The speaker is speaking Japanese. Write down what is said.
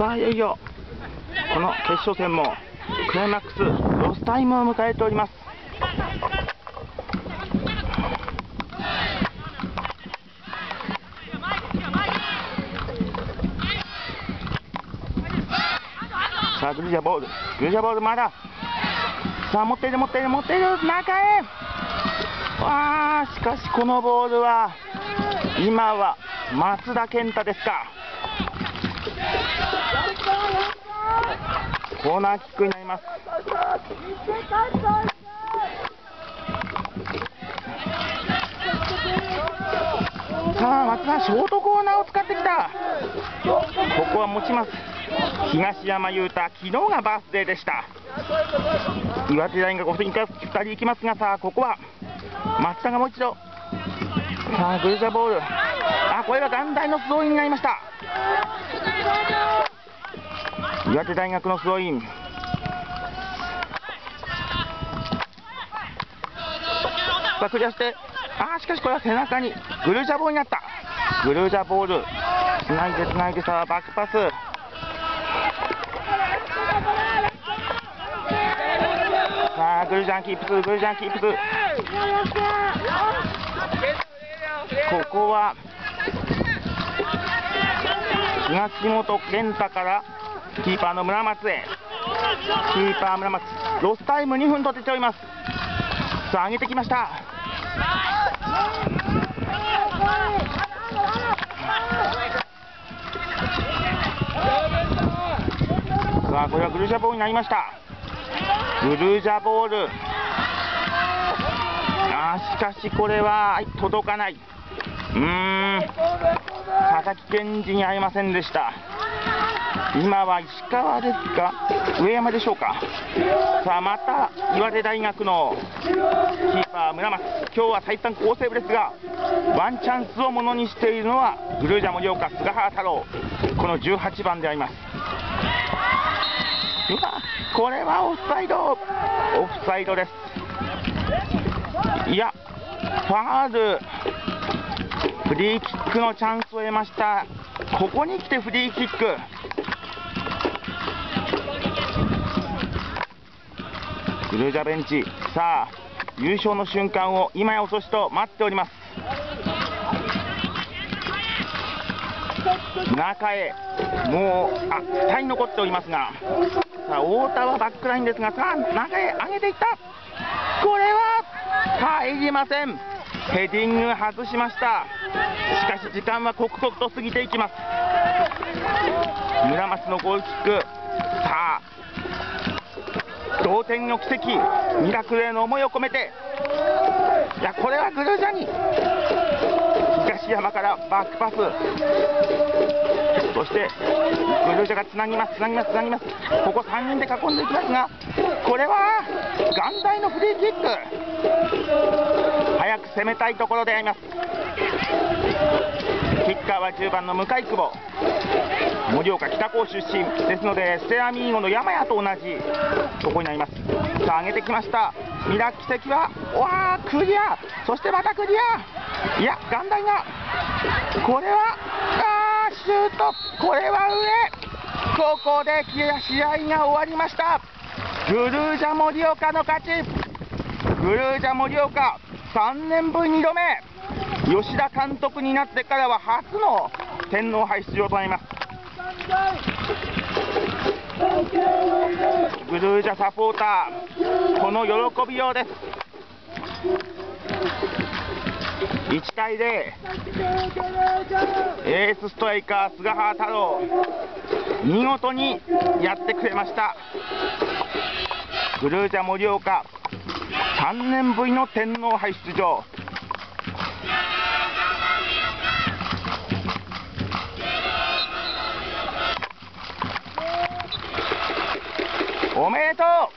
さあいよいよこの決勝戦もクライマックスロスタイムを迎えております。さあグルジャボールまだ、さあ持っている中へ、しかしこのボールは今は松田健太ですか。コーナーキックになります。さあ松田、ショートコーナーを使ってきた。ここは持ちます。東山雄太、昨日がバースデーでした。岩手大学2人行きますが、さあここは松田がもう一度、さあグルジャボール、これは元大のスローインになりました。岩手大学のスローイン、さあクリアして、しかしこれは背中にグルジャボールになった。グルジャボールつないで、さあバックパス、さあグルジャンキープする、ここは東本健太からキーパーの村松へ。村松、ロスタイム2分と出ております。さあ上げてきました。さあこれはグルジャボールになりました。グルジャボール、しかしこれは届かない。佐々木健二に合いませんでした。今は石川ですか、上山でしょうか。さあまた岩手大学のキーパー村松、今日は再三好セーブですが、ワンチャンスをものにしているのはグルージャ盛岡菅原太郎、この18番であります。これはオフサイドです。いやファール、フリーキックのチャンスを得ました。ここに来てフリーキック、グルージャベンチ、さあ優勝の瞬間を今や遅しと待っております。中へ、もう2人残っておりますが、さあ太田はバックラインですが、さあ中へ上げていった。これは入りません。ヘディング外しました。しかし時間は刻々と過ぎていきます。村松のゴールキック、さあ同点の奇跡、ミラクルへの思いを込めて、これはグルージャに東山からバックパス、そしてグルージャがつなぎます。ここ3人で囲んでいきますが、これは元大のフリーキック、早く攻めたいところであります。キッカーは10番の向井久保、盛岡北高出身ですので、ステラミーゴの山谷と同じところになります。さあ上げてきました。ミラ奇跡はクリア、そしてまたクリア、元大がこれはシュート、これは上、ここで試合が終わりました。グルージャ盛岡の勝ち。グルージャ盛岡3年ぶり2度目、吉田監督になってからは初の天皇杯出場となります。グルージャサポーター、この喜びようです。1対0、エースストライカー菅原太郎、見事にやってくれました。グルージャ盛岡3年ぶりの天皇杯出場。おめでとう。